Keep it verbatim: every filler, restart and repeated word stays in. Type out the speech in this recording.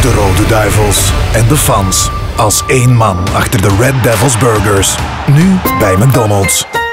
De Rode Duivels en de fans als één man achter de Red Devils Burgers. Nu bij McDonald's.